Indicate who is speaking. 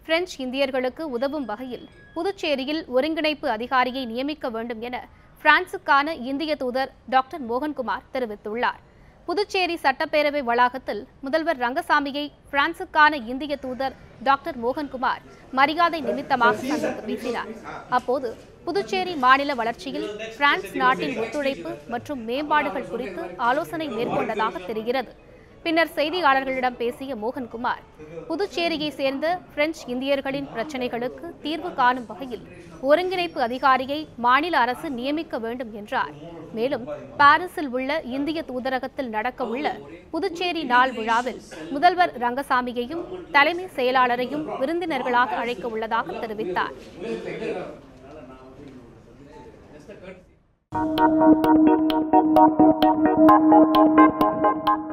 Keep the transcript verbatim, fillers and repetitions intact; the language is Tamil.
Speaker 1: பிரெஞ்சு இந்தியர்களுக்கு உதவும் வகையில் புதுச்சேரியில் ஒருங்கிணைப்பு அதிகாரியை நியமிக்க வேண்டும் என பிரான்சுக்கான இந்திய தூதர் டாக்டர் மோகன்குமார் தெரிவித்துள்ளார். புதுச்சேரி சட்டப்பேரவை வளாகத்தில் முதல்வர் ரங்கசாமியை பிரான்சுக்கான இந்திய தூதர் டாக்டர் மோகன்குமார் மரியாதை நிமித்தமாக சந்தித்து பேசினார். அப்போது புதுச்சேரி மாநில வளர்ச்சியில் பிரான்ஸ் நாட்டின் ஒத்துழைப்பு மற்றும் மேம்பாடுகள் குறித்து ஆலோசனை மேற்கொண்டதாக தெரிகிறது. பின்னர் செய்தியாளர்களிடம் பேசிய மோகன்குமார், புதுச்சேரியை சேர்ந்த பிரெஞ்சு இந்தியர்களின் பிரச்சினைகளுக்கு தீர்வு காணும் வகையில் ஒருங்கிணைப்பு அதிகாரியை மாநில அரசு நியமிக்க வேண்டும் என்றார். மேலும் பாரிஸில் உள்ள இந்திய தூதரகத்தில் நடக்கவுள்ள புதுச்சேரி நாள் விழாவில் முதல்வர் ரங்கசாமியையும் தலைமை செயலாளரையும் விருந்தினர்களாக அழைக்க உள்ளதாக தெரிவித்தார்.
Speaker 2: Thank you.